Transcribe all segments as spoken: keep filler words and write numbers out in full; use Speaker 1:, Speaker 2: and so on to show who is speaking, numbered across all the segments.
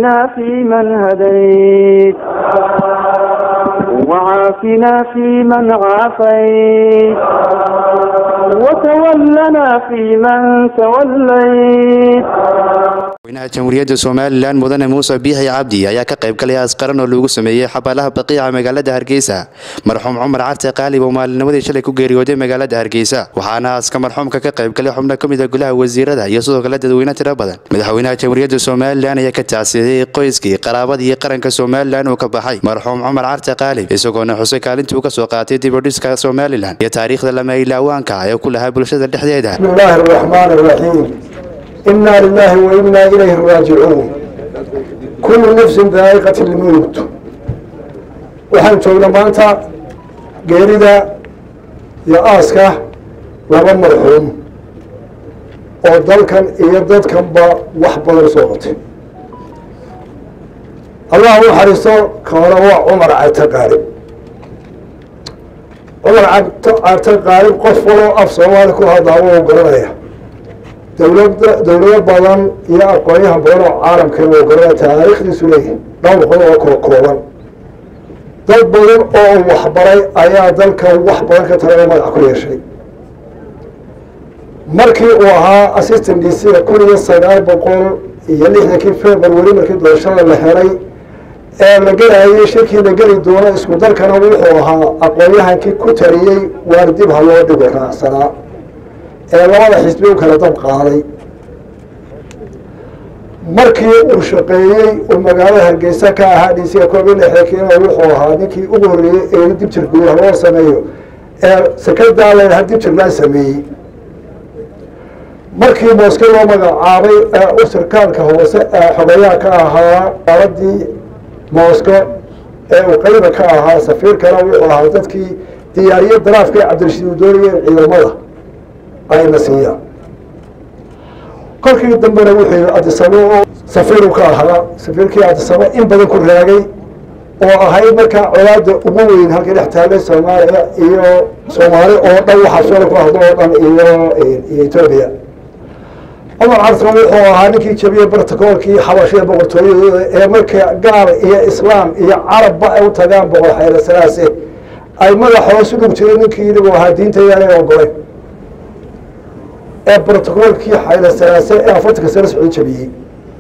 Speaker 1: واهدنا فيمن هديت وعافنا فيمن عافيت وتولنا فيمن توليت.
Speaker 2: madaxweynaha jamhuuriyadda Soomaaliland mudane Muuse Biixi Cabdi ayaa ka qayb galay askaran oo lagu sameeyay xabaalaha baqiica magaalada Hargeysa. marxuum Cumar Carte Qaalib oo maalinimadii shalay ku geeriyooday magaalada Hargeysa waxaana aska marxuumka ka qayb galay xubno kamid ah golaha wasiirada iyo sidoo kale dadweyne tiro badan. madaxweynaha jamhuuriyadda Soomaaliland ayaa ka tacsiiyay qoyskii qaraabada iyo qaranka Soomaaliland oo ka baxay marxuum Cumar Carte Qaalib isagoo xusay kaalintii uu ka soo qaatay dib u dhiska Soomaaliland iyo taariikhda lama ilaawaanka ay ku lahaa bulshada dhexdeeda.
Speaker 3: Bismillahir Rahmanir Rahiim. إنا لله وإنا إليه راجعون. كل نفس ذائقة الموت. وحن شوفنا مانتا جيردا يا آسكا لما مرحوم. ودل كان يردد كان با وحبا رسوت. الله حريصه كان هو عمر عته قارب. عمر عته قارب قفلوا أفسوالكم هذا هو قرنيه. دولة دولة بدن يا أقوياء بدن عالم كانوا قرأ تاريخ السوري دولة قوة كوكولا دول بدن أو وحبري أيا دول كوحبري كترى ما أقول شيء مركي وها أسيستم دي سي كل الصناعة بقول يلي إحنا كيف بالوري مركي دول شاء الله هراي لقينا أي شركة لقينا الدولة اسمه دول كانوا وها أقوياء كي كتري واردي بهالواد بكرة سنة labada xisbi uu kala dab qaaday markii uu shaqeeyay oo magaalada Hargeysa ka ahaa dhisiga kooban xakiin wuxuu ahaa ninkii ugu horeeyay ee dib jir gudaha loo sameeyo ee sakada la dib jir la sameeyay markii Moscow loo magacaabay oo sarkaalka hoose xogayaa ka ahaa qaladii Moscow ee uu qayb ka ahaa safiirkana wuxuu ahaa dadkii diyaariyay daraafka Cabdirashiid Dooriye ciidamada أي نسيا. كل شيء دمبنا وحي أتصلوا سفير وكاها سفير كي أتصلوا إن بدن كل راجي وهاي مركا أولاد أبوين هالكي نحتاج سومالي إيو سومالي أو دو حصول كهذا أو إيو إثيوبيا. أما عرضنا وهاني كي شبيه برتقال كي حواشي بقولتوي مركا قال إيه إسلام إيه عرب بقى وتجان بقول حيل السلاسة أي مرة حواشي بقولتوي كي يلقوا هادين تياري وقوي. البروتوكول كي حيل السلاسة أفتك سلس عود شبيه.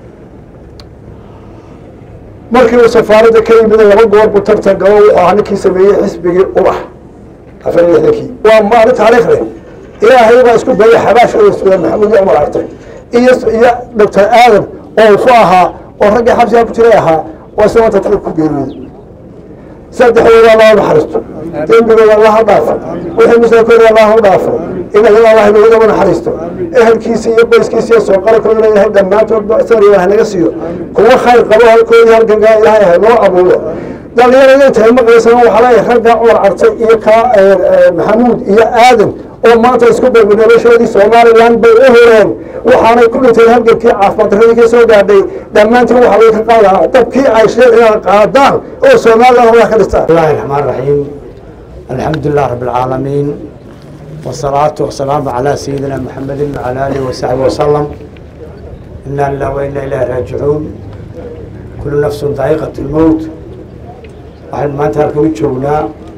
Speaker 3: مركب السفارة كي بدأ يرجع بطرت الجو وعنك يسوي حسب أوح. أفرني ذكي. وما أردت عليه خير. إيه هي ما يسكت بيا حباش ويسكت محمد عمر عرطي. إيه إيه دكتور آدم أو فاها أو رجع حبسها بتريها وسوى تترك بيرود. سد حول الله بحرسته. تنبغي الله ضافر. وحين مسافر الله ضافر. إن الله يبغى من حريسته. إيه الكيسية بس كيسية سوق قال كلنا يهدم ما تبغى سري ولا نقصيه. كل خير قبله كل يرجع إلهي نوع أبوه. ده اللي أنا تهم قيسنا وحلاي خرج عمر عرطي إيكا محمود إيه آدم وما تسكب من الأشياء دي سومالي لان بيهرين وحنا كل تهم كي عفمت هذيك سودا دي دمان تروح حلاي قال طب كي عايشين قادان أو سومالي هو خلصان.
Speaker 4: الله الرحمن الرحيم. الحمد لله رب العالمين. والصلاة والسلام على سيدنا محمد وعلى آله وصحبه وسلم. إنا لله وإنا إليه راجعون. كل نفس ذائقة الموت. وحين ما تركوا شونا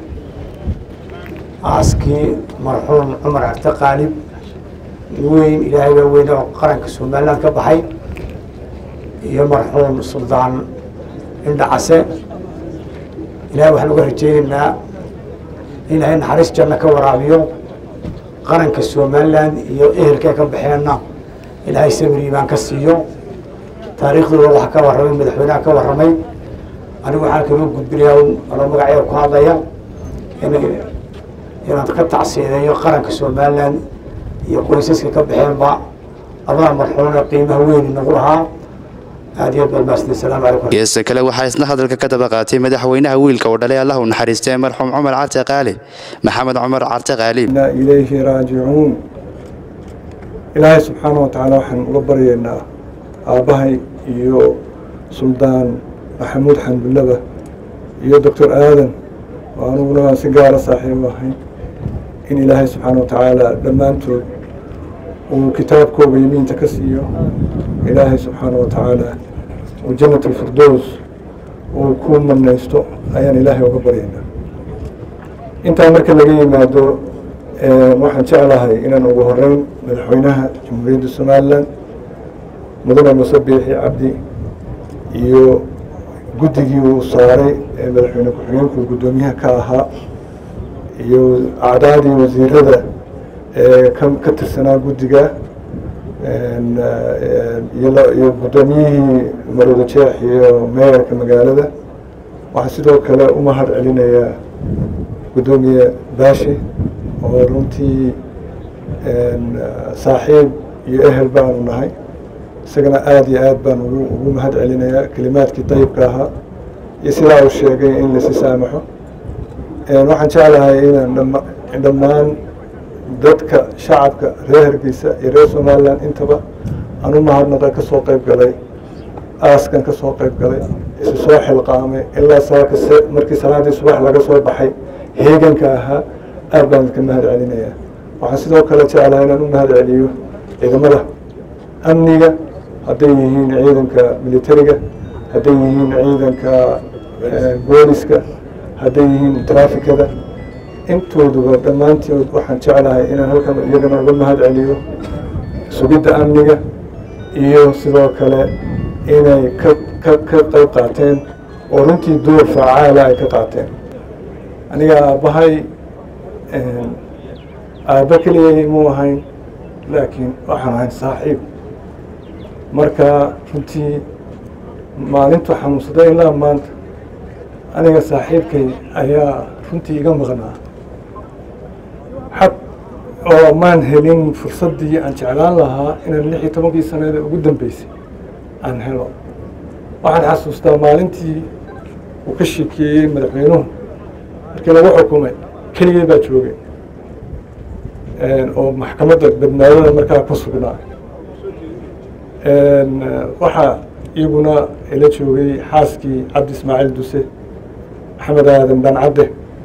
Speaker 4: عسكي مرحوم عمر عرته قالب وين إلهي وين قرن كسومالان كبحي يا مرحوم السلطان عند عسى إلهي وحنا قرجينا إلهي نحرس جنة كورابيو قرن كسومالان يا إهل كيكم بحينا إلهي سمري بان كسيو تاريخ الله كورمي مدحونا كورمي أنا وحنا كنا قد بريهم أنا مقعي وكهذا يا إن إن تقطع سيدا يقرن كسومالان يقول سيسك كبحين با الله مرحونا قيمة وين نقولها هذه بالباس السلام عليكم.
Speaker 2: يس كلا وحاسنا هذا الكتاب قاتي مدحوينها ويلك ودلي الله ونحرسته مرحوم عمر عرته قالب محمد عمر عرته قالب.
Speaker 3: إنا إليه راجعون. إلهي سبحانه وتعالى وحن غبرينا أباهي يو سلطان محمود حمد الله يو دكتور آدم وأنا سجارة صاحب وحي إن إلهي سبحانه وتعالى لما أنتم وكتابكم بيمين تكسيو إلهي سبحانه وتعالى وجنة الفردوس وكون من نيستو أيان إلهي وقبرينا أنت أمرك اللي ما دو waxaan jeclahay inaan ugu horeyn madaxweynaha jamhuuriyadda Soomaaliland mudane Muuse Biixi Cabdi iyo guddigii uu saaray ee madaxweyne ku-xigeenku gudoomiyaha ka ahaa iyo acdaadii wasiirada ee ka tirsanaa guddiga iyo gudoomiyihii Marwada Jeex iyo meeyarka magaalada waxaan sidoo kale u mahad celinayaa gudoomiye Baashi oo runtii saaxiib iyo ehel baanu nahay isagana aad iyo aad baan ugu mahad celinayaa kalimaadkii dayibka ahaa iyo sidaa uu sheegay in la saamaxo waxaan jeclahay inaan dhammaan dadka shacabka reer Hargeysa iyo reer Somaliland intaba aan u mahadnaqa ka soo qayb galay aaskan ka soo qayb galay isu soo xilqaamay ilaa saaka markii salaadii subax laga soo baxay heeganka ahaa aad baan ka mahad celinayaa waxaan sidoo kale jeclahay inaan u mahad celiyo ciidamada amniga hadday yihiin ciidanka militariga hadday yihiin ciidanka booliska hadday yihiin traafikada intooduba dhammaantood waxaan jeclahay inaan halkan iyagana uga mahad celiyo sugidda amniga iyo sidoo kale inay ka ka ka qayb qaateen oo runtii door facaala ay ka qaateen aniga aabbahay aabba keliya muu ahayn laakiin waxaan ahayn saaxiib marka runtii maalintu xanuunsaday ilaa maanta aniga saaxiibkay ayaa runtii iga maqnaa xaq oo maan helin fursaddii aan jeclaan lahaa inaan lix iyo tobankii sanada ugu dambeysay aan helo waxaan xasuustaa maalintii uu ka sheekeeyey madaxweynuhu markii lagu xukumay keligay baa joogay oo maxkamadda badbaadada markaa ku sugnaa waxaa iyaguna ila joogay xaaskii cabdi ismaaciil duse maxamed aadan bancadde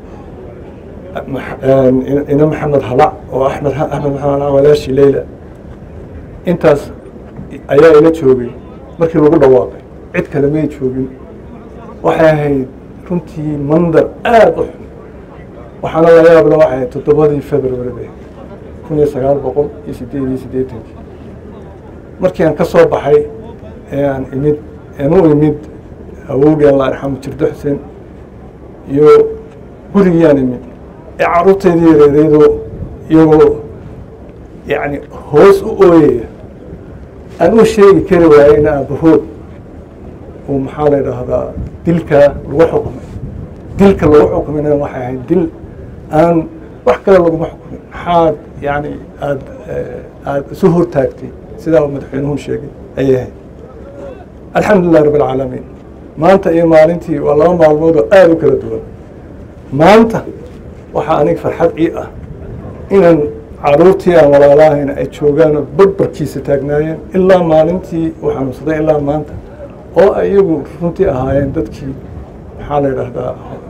Speaker 3: ina maxamed halac oo axmed axmed maxamed walaashii leyla intaas ayaa ila joogay markii lagu dhawaaqay cid kale may joogin waxay ahayd runtii mandar aada u xun waxaana la yaabla waxay ahayd toddobadii february kun iyo sagaal boqol iyo sideed iyo siddeetankii markii aan ka soo baxay ee aan imid aan u imid awowgii allah arxamu jirdo xuseen iyo gurigii aan imid ee carruurteedii yareereydoo iyagoo yacni hoos u ooyaya aan u sheegi kari waayay in aabahood uu maxaa la yidhaahdaa dilka lagu xukumay dilka lagu xukumayna waxay ahayd dil aan wax kale laguma xukumin maxaad yani aad aada isu hortaagtay sidaa uu madaxweynuhu sheegay ayay ahayd alxamdulilah rabb alcaalamiin maanta iyo maalintii waa laba maalmood oo aada u kala duwan maanta waxaa aniga farxad ii ah inaan carruurtii aan walaalahayna ay joogaan oo barbarkiisa taagnaayeen ilaa maalintii uu xanuunsaday ilaa maanta oo ay iyagu runtii ahaayeen dadkii maxaa la yidhaahdaa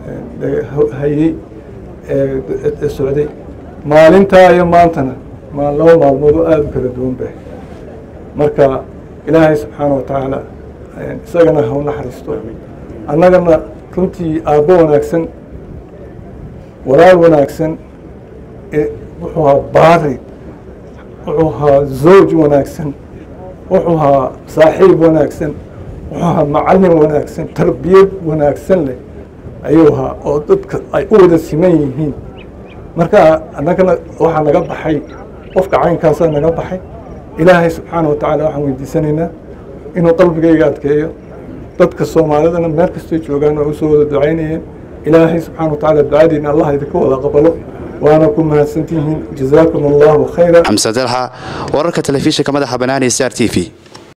Speaker 3: hayey ee socday maalintaa iyo maantana ma laba maalmood oo aada u kala duwan bay marka ilaahay subxaana wa tacaala isagana ha u naxariisto annagana runtii aabbo wanaagsan walaal wanaagsan wuxuu ahaa baari wuxuu ahaa zawj wanaagsan wuxuu ahaa saaxiib wanaagsan wuxuu ahaa macallin wanaagsan tarbiyad wanaagsan leh ayuu ahaa oo dadka ay u wada siman yihiin marka annagana waxaa naga baxay qofka caynkaasaa naga baxay ilaahay subxaana wa tacaala waxaan weydiisanaynaa inuu qalbigayga adkeeyo dadka soomaalidana meel kastay joogaan oo usoo wada ducaynayeen ilaahay subxaana wa tacaala ducadiina allah idinka wada qabalo waana ku mahadsantihiin jazaakum allahu khayra
Speaker 2: xamse dalxa wararka telefishinka madaxa banaani star t v